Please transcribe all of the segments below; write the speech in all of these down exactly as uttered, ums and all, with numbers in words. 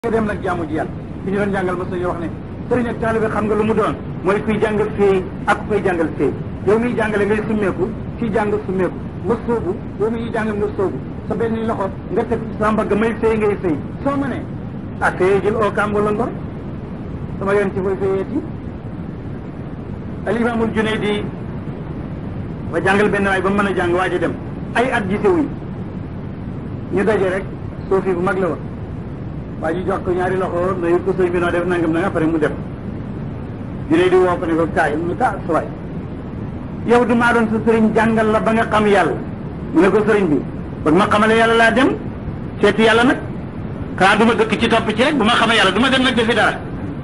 nga dem nag jaamu ji yàlla fi ñu doon jàngal mos nañu wax ne sëriñ ak taalibe xam nga lu mu doon mooy kuy jàngal féey ak kuy jàngal féey yow miy jàngale ngay summeeku kii jàng summeeku nga sóobu yow miy jàngal nga sóobu sa benn loxo nga teg ci sa mbagg may féey ngay féey soo ma ne ah féyee jël oo kaam wala ngor sama yoon ci fooy féyeeti al imaamul Junaydi ba jàngal benn waay ba mën a jàng waaj a dem ay at gisewuñ ñu daje rek soofi bu mag la woon waa ji jox ko ñaari loxo na yut ko sëñ bi noo def nangam nanga après mu def dina di woo ko ne ko kaay mu ka suwaay yow du maa doon sa sëriñ jàngal la ba nga xam yàlla mu ne ko sëriñ bi ba ma xamale yàlla laa dem seeti yàlla nag xanaa du ma dëkk ci topp ci rek bu ma xamee yàlla du ma dem nag defi dara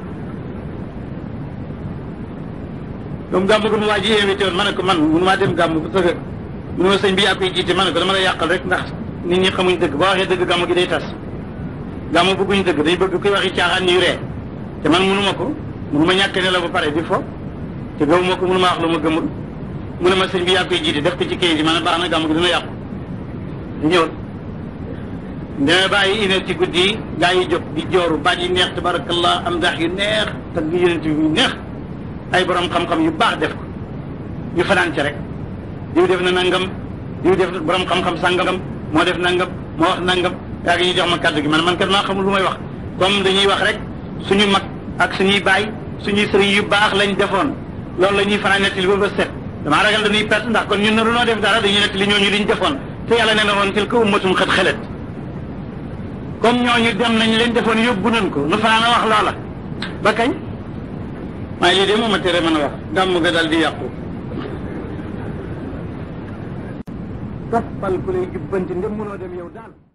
donc gàmm gu mu waa ji invité woon ma ne ko man munu maa dem gàmm bu tëgg munu ma sëñ bi yaa koy jiite ma ne ko dama la yàqal rek ndax nit ñi xamuñ dëgg boo waxee dëgg gàmm gi day tas gàmmu bëgguñ dëgg dañ bëgg kuy waxi caaxaan ñuy ree te man mënu ma ko mënu ma ñàkk ne la ba pare di fo te gëmuma ko mënu ma wax lu ma gëmul mu ne ma sëñ bi yaa koy jiite def ko ci kayit yi ma ne baax na gàmmu gi dina yàqu di ñëw dama bàyyi une heure ci guddi yi gaa yi jóg di jooru baaj yi neex tabarakallah am ndax yu neex te gi yonent bi yu neex ay borom xam-xam yu baax def ko ñu fanaan ci rek diw def na nangam diw def borom xam-xam sàngam moo def nangam moo wax nangam yaa ngi ñu jox ma kàddu gi man man kat maa xamul lu may wax comme dañuy wax rek suñu mag ak suñuy baay suñuy sëriñ yu baax lañ defoon loolu la ñuy fanaan nettali ba ba set damaa ragal dañuy perte ndax kon ñun ne lunoo def dara dañuy nettali ñooñu liñ defoon te yàlla nee na woon tilka ummatum xat xelet comme ñooñu dem nañ leen defoon yóbbu nañ ko nu fanaan a wax loola ba kañ maa lii de moom a tere mën a wax gàmm ga dal di yàqu toppal ku lay jubbanti ndem mënoo dem yow daal